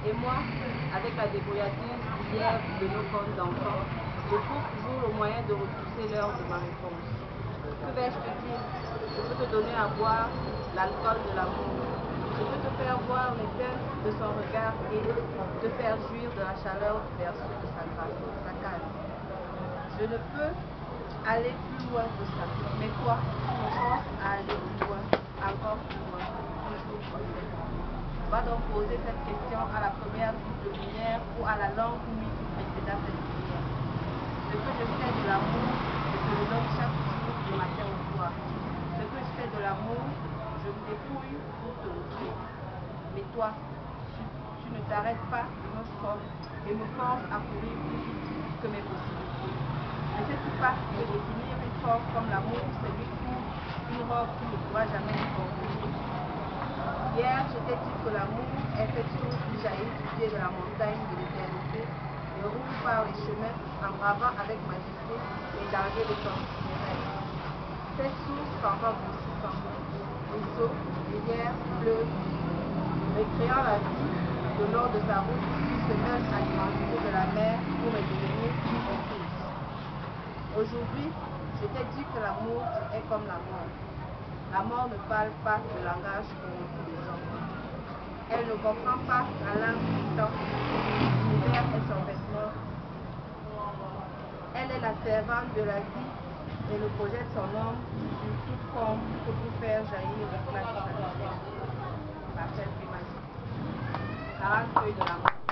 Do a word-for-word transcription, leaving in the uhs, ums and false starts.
Et moi, avec la débrouillardise d'hier de nos cornes d'enfants, je trouve toujours le moyen de repousser l'heure de ma réponse. Que vais-je te dire? Je peux te donner à boire l'alcool de l'amour. Je peux te faire voir l'éteinte de son regard et te faire jouir de la chaleur du berceau de sa grâce, de sa case. Je ne peux aller plus loin que ça. Mais toi, tu me forces à aller plus loin, encore plus loin, toujours plus loin. Va donc poser cette question à la première goutte de lumière ou à la longue nuit qui précéda cette lumière. Ce que je fais de l'amour, je te le donne chaque jour du matin au soir. Ce que je fais de l'amour, je me dépouille pour te l'offrir. Mais toi, tu, tu ne t'arrêtes pas et me force, et me force à courir plus vite que mes possibilités. Ne sais-tu pas que définir une force comme l'amour, c'est lui coudre une robe qui ne pourra jamais lui convenir? Hier, je t'ai dit que l'amour est cette source qui jaillit du pied de la montagne de l'éternité et roule par les chemins en bravant avec majesté les dangers de ton itinéraire. Cette source parfois grossissant, ruisseau, rivière, fleuve, récréant la vie le long de sa route qui se mêle à l'immensité de la mer pour me devenir une source. Aujourd'hui, je t'ai dit que l'amour est comme la mort. La mort ne parle pas le langage corrompu des hommes. Elle ne comprend pas la langue du temps. L'univers est son vêtement. Elle est la servante de la vie et ne projette son ombre sur toute forme que pour faire jaillir l'éclat de sa lumière. Marcel Primazi. quarante feuilles de l'amour.